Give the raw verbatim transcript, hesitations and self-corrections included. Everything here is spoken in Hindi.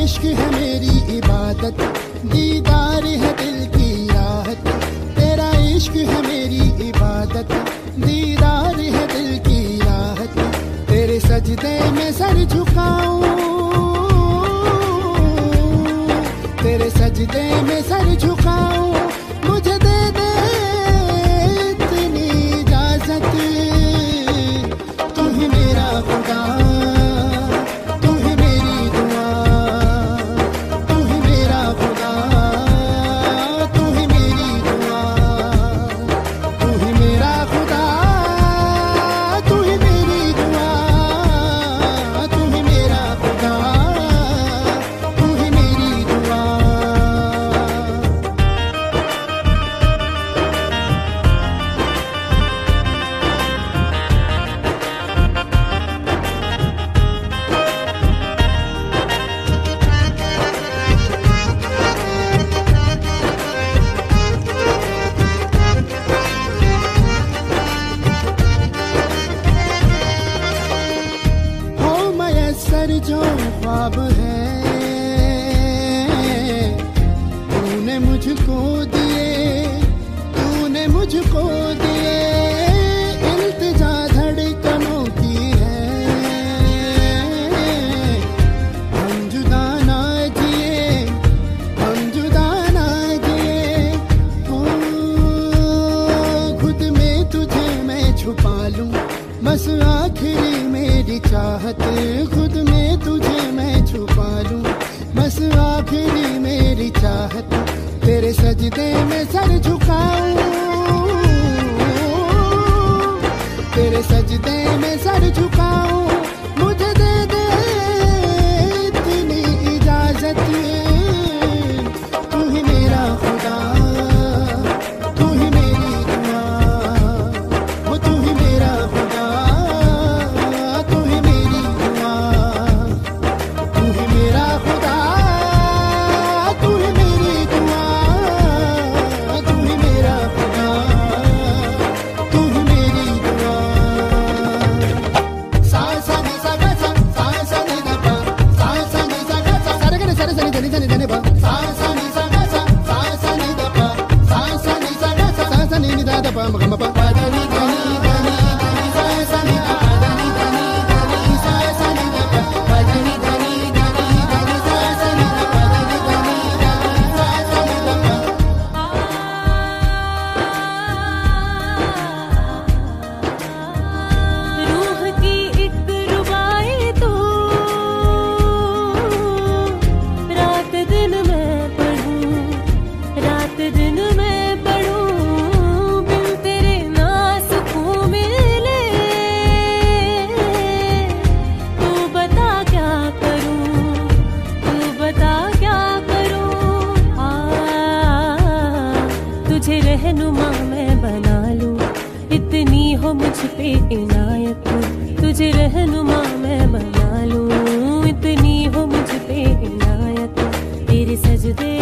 इश्क है मेरी इबादत, दीदार है दिल की राहत। तेरा इश्क है मेरी इबादत, दीदार है दिल की राहत। तेरे सजदे में सर झुकाऊं, तेरे सजदे में सर झुकाऊं, मुझे दे दे इतनी इजाजत। तू ही मेरा खुदा, तू ही मेरी दुआ, तू ही मेरा खुदा, तू ही मेरी दुआ, तू ही मेरा खुदा, तू ही मेरी दुआ, तू ही मेरा खुदा, तू ही मेरी दुआ। हो मयस्सर जो ख्वाब है, तूने मुझको दिए, तूने मुझको दिए। इल्तिजा धड़कनों की है, हम जुदा ना जिए, हम जुदा ना जिए। हो खुद में तुझे मैं छुपा लूं, बस आखिरी मेरी चाहत। खुद में तुझे मैं छुपा लूं, बस आखिरी मेरी चाहत। तेरे सजदे में सर झुकाऊं, तेरे सजदे में सर झुकाऊं, मुझे दे दे इतनी इजाजत। तू ही मेरा खुदा, तू ही मेरी दुआ, वो तू ही मेरा खुदा, तू ही मेरी दुआ, तू ही मेरा खुदा, तू ही मेरी दुआ, तू ही मेरा खुदा, तू ही मेरी दुआ। सा सा नि सा गा सा, सा सा नि दा पा, सा सा नि सा गा सा, सा रे गा रे सा रे सा नि धा नि धा नि धा नि पा। सा सा नि सा गा सा, सा सा नि दा पा, सा सा नि सा गा सा, सा सा नि नि दा दा पा म ग म पा। पा दा नि धा नि धा नि धा नि सा सा नि दा पा दा नि धा नि धा नि सा सा नि दा पा। पा दा नि धा नि धा नि धा नि सा सा नि दा पा दा नि धा नि धा नि सा सा नि दा पा। रूह की एक रुबाई तू, रात दिन मैं पढ़ूं, रात दिन मैं पढ़ूं, बिन तेरे ना सुकून मिले। तू बता क्या करूं, तू बता क्या करूं। आ तुझे रहनुमा मैं बना लूं, इतनी हो मुझ पे इनायत। तुझे रहनुमा मैं बना लूं, इतनी हो मुझ पे इनायत। तेरे सजदे